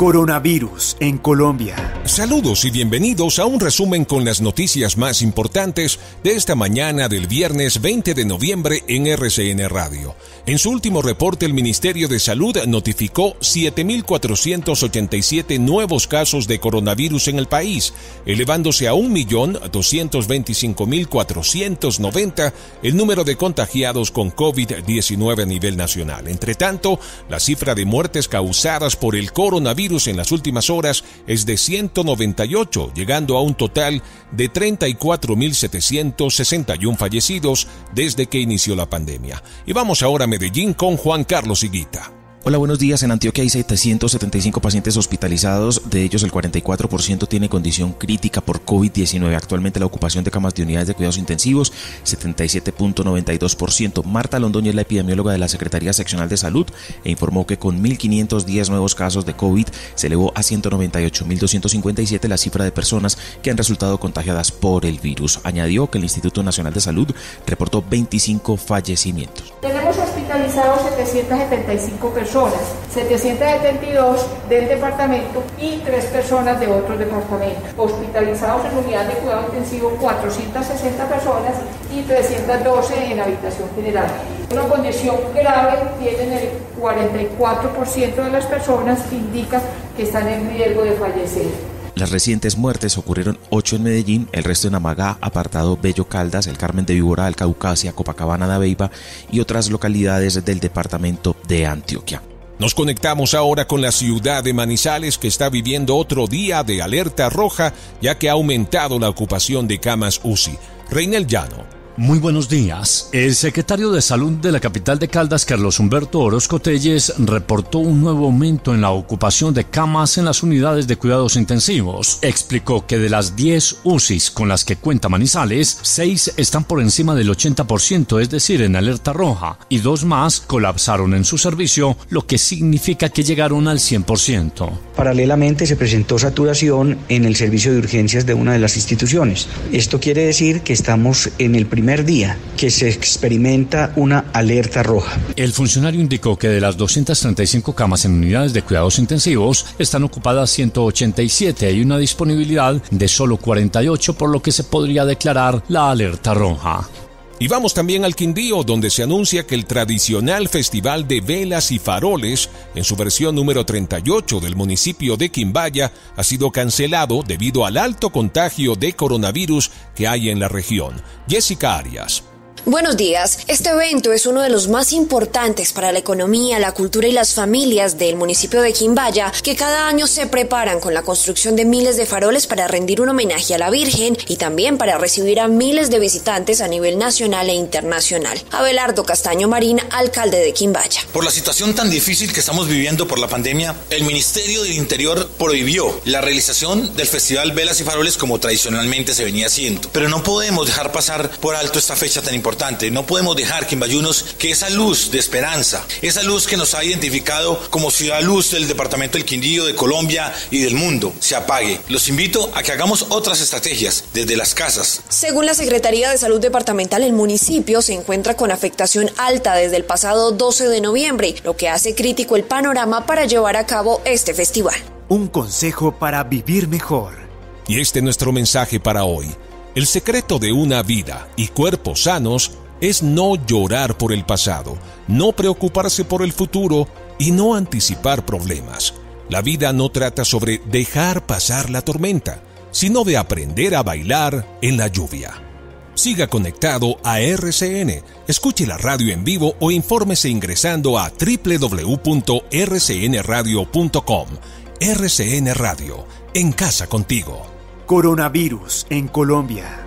Coronavirus en Colombia. Saludos y bienvenidos a un resumen con las noticias más importantes de esta mañana del viernes 20 de noviembre en RCN Radio. En su último reporte, el Ministerio de Salud notificó 7.487 nuevos casos de coronavirus en el país, elevándose a 1.225.490 el número de contagiados con COVID-19 a nivel nacional. Entre tanto, la cifra de muertes causadas por el coronavirus en las últimas horas es de 198, llegando a un total de 34.761 fallecidos desde que inició la pandemia. Y vamos ahora a Medellín con Juan Carlos Higuita. Hola, buenos días. En Antioquia hay 775 pacientes hospitalizados, de ellos el 44% tiene condición crítica por COVID-19. Actualmente la ocupación de camas de unidades de cuidados intensivos, 77.92%. Marta Londoño es la epidemióloga de la Secretaría Seccional de Salud e informó que con 1.510 nuevos casos de COVID se elevó a 198.257 la cifra de personas que han resultado contagiadas por el virus. Añadió que el Instituto Nacional de Salud reportó 25 fallecimientos. Tenemos hospitalizados 775 personas, 772 del departamento y 3 personas de otros departamentos. Hospitalizados en unidad de cuidado intensivo 460 personas y 312 en habitación general. Una condición grave tienen el 44% de las personas que indican que están en riesgo de fallecer. Las recientes muertes ocurrieron 8 en Medellín, el resto en Amagá, Apartado, Bello Caldas, El Carmen de Viboral, Caucasia, Copacabana, Dabeiba y otras localidades del departamento de Antioquia. Nos conectamos ahora con la ciudad de Manizales, que está viviendo otro día de alerta roja, ya que ha aumentado la ocupación de camas UCI. Reinel Llano. Muy buenos días. El secretario de Salud de la capital de Caldas, Carlos Humberto Orozco Telles, reportó un nuevo aumento en la ocupación de camas en las unidades de cuidados intensivos. Explicó que de las 10 UCIs con las que cuenta Manizales, 6 están por encima del 80%, es decir, en alerta roja, y 2 más colapsaron en su servicio, lo que significa que llegaron al 100%. Paralelamente se presentó saturación en el servicio de urgencias de una de las instituciones. Esto quiere decir que estamos en el primer día que se experimenta una alerta roja. El funcionario indicó que de las 235 camas en unidades de cuidados intensivos están ocupadas 187 y una disponibilidad de solo 48, por lo que se podría declarar la alerta roja. Y vamos también al Quindío, donde se anuncia que el tradicional Festival de Velas y Faroles, en su versión número 38 del municipio de Quimbaya, ha sido cancelado debido al alto contagio de coronavirus que hay en la región. Jessica Arias. Buenos días. Este evento es uno de los más importantes para la economía, la cultura y las familias del municipio de Quimbaya, que cada año se preparan con la construcción de miles de faroles para rendir un homenaje a la Virgen y también para recibir a miles de visitantes a nivel nacional e internacional. Abelardo Castaño Marín, alcalde de Quimbaya. Por la situación tan difícil que estamos viviendo por la pandemia, el Ministerio del Interior prohibió la realización del Festival Velas y Faroles como tradicionalmente se venía haciendo. Pero no podemos dejar pasar por alto esta fecha tan importante. No podemos dejar, quimbayunos, que esa luz de esperanza, esa luz que nos ha identificado como ciudad luz del departamento del Quindío, de Colombia y del mundo, se apague. Los invito a que hagamos otras estrategias desde las casas. Según la Secretaría de Salud Departamental, el municipio se encuentra con afectación alta desde el pasado 12 de noviembre, lo que hace crítico el panorama para llevar a cabo este festival. Un consejo para vivir mejor. Y este es nuestro mensaje para hoy. El secreto de una vida y cuerpos sanos es no llorar por el pasado, no preocuparse por el futuro y no anticipar problemas. La vida no trata sobre dejar pasar la tormenta, sino de aprender a bailar en la lluvia. Siga conectado a RCN, escuche la radio en vivo o infórmese ingresando a www.rcnradio.com. RCN Radio, en casa contigo. Coronavirus en Colombia.